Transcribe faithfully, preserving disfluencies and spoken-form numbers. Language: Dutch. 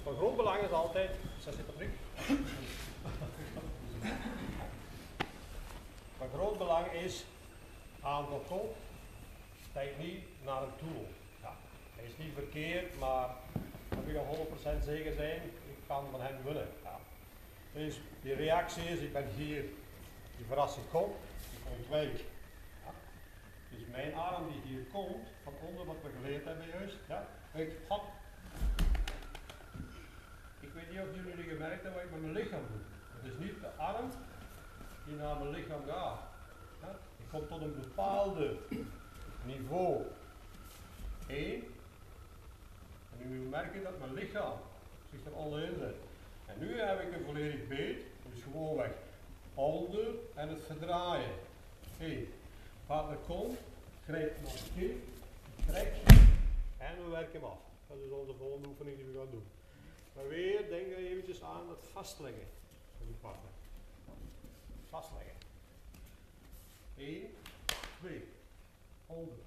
Van groot belang is altijd, zet zit op Van groot belang is aan de kop, kijk niet naar een tool. Ja, hij is niet verkeerd, maar dan wil je honderd procent zeker zijn, ik kan van hem winnen. Ja. Dus die reactie is, ik ben hier, die verrassing komt, ik ontwijk. Ja. Dus mijn arm die hier komt, van onder wat we geleerd hebben juist, ja, ik hop. Ik weet niet of jullie die gemerkt hebben wat ik met mijn lichaam doe. Het is niet de arm die naar mijn lichaam gaat. Ja. Ik kom tot een bepaalde niveau één. En nu merk je dat mijn lichaam zich er onderin zet. En nu heb ik een volledig beet, dus gewoon weg. Onder en het verdraaien. één. Partner komt, grijpt naar de kin, trek en we werken hem af. Dat is onze volgende oefening die we gaan doen. Maar weer denk er eventjes aan het vastleggen van die partner. Vastleggen. één, twee, onder.